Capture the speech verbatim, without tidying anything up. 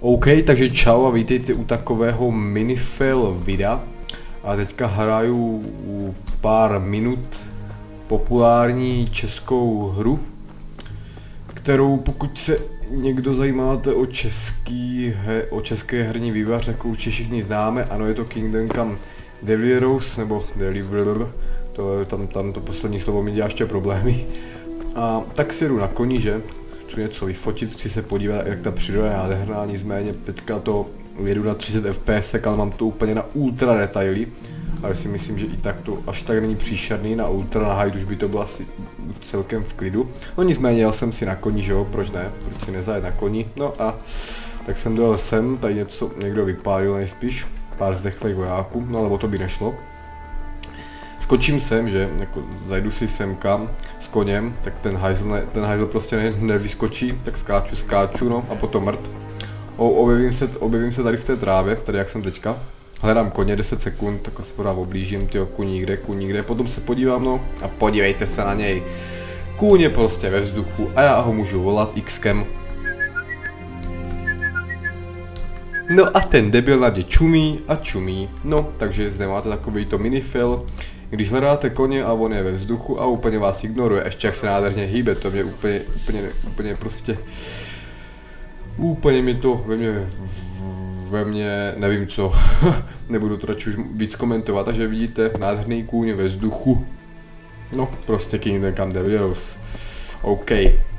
OK, takže čau a vítejte u takového minifail videa. A teďka hraju pár minut populární českou hru, kterou pokud se někdo zajímáte o český, he, o české herní vývojář, jako určitě všichni známe. Ano, je to Kingdom Come Deliverance, nebo Deliver, to, tam, tam to poslední slovo mi dělá ještě problémy. A tak si jdu na koni, že? Chci něco vyfotit, chci se podívat, jak ta příroda je nádherná, nicméně teďka to jedu na třicet F P S, ale mám to úplně na ultra detaily. Ale si myslím, že i tak to až tak není příšerný, na ultra, na high už by to bylo asi celkem v klidu. No nicméně jel jsem si na koni, že jo, proč ne, proč si nezajet na koni, no a tak jsem dojel sem, tady něco někdo vypálil nejspíš, pár zdechlých vojáků, no ale o to by nešlo. Skočím sem, že, jako zajdu si semka s koněm, tak ten hajzl, ne, ten hajzl prostě ne, nevyskočí, tak skáču, skáču, no a potom mrt. O, objevím, se, objevím se tady v té trávě, tady jak jsem teďka. Hledám koně deset sekund, takhle se pořád oblížím, tyjo, kůň nikde, kůň nikde, potom se podívám, no a podívejte se na něj. Kůň je prostě ve vzduchu a já ho můžu volat X-kem. No a ten debil na mě čumí a čumí, no takže zde máte takovýto minifail. Když hledáte koně a on je ve vzduchu a úplně vás ignoruje, ještě jak se nádherně hýbe, to mě úplně, úplně, úplně prostě, úplně mi to ve mně, ve mně, nevím co, nebudu to radši už víc komentovat, takže vidíte nádherný kůň ve vzduchu, no prostě Kingdom Come Deliverance, OK.